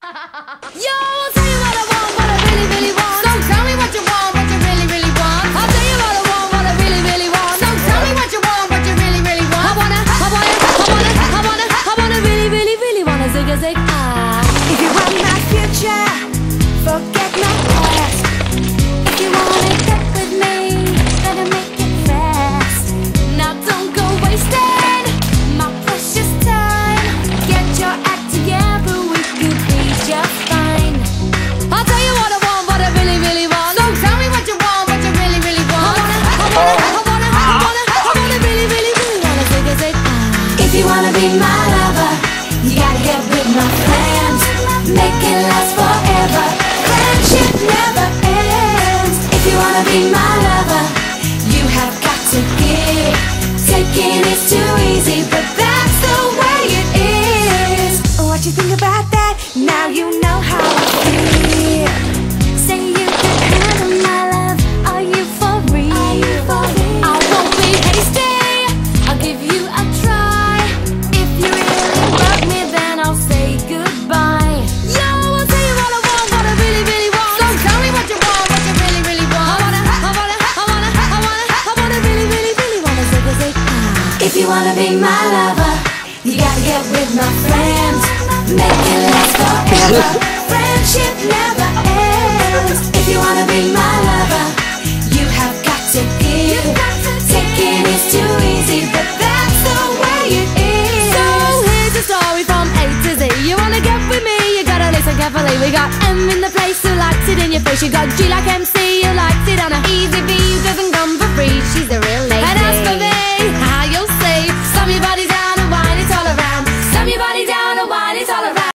Yo, I'll tell you what I want, what I really, really want. So tell me what you want, what you really, really want. I'll tell you what I want, what I really, really want. So tell me what you want, what you really, really want. I wanna really, really, really wanna zig a zig ah. If you want my future, forget my past. If you wanna get with me, better make it fast. Now don't go wasting my precious time. Get your act together, we could be just fine. I'll tell you what I want, what I really, really want. So tell me what you want, what you really, really want. I wanna really, really, really wanna zig a zig ah. If you wanna be my lover, you gotta get with my friends. Make it last forever. Friendship never ends. If you wanna be my lover, you have got to give. Taking is too easy, but that's the way it is. What you think about that? Now you know how I feel. Say you can handle my love. Are you for real? I won't be hasty, I'll give you a try. If you really love me, then I'll say goodbye. Yo, I'll tell you what I want, what I really, really want. So tell me what you want, what you really, really want. I wanna really, really, really wanna zig a zig ah. If you wanna be my lover, you gotta get with my friends. Make it last forever. Friendship never ends. If you wanna be my lover, you have got to give. Taking is too easy, but that's the way it is. So here's a story from A to Z. You wanna get with me, you gotta listen carefully. We got M in the place who likes it in your face. You got G like MC, who likes it on a easy V, who doesn't come for free. She's a real lady.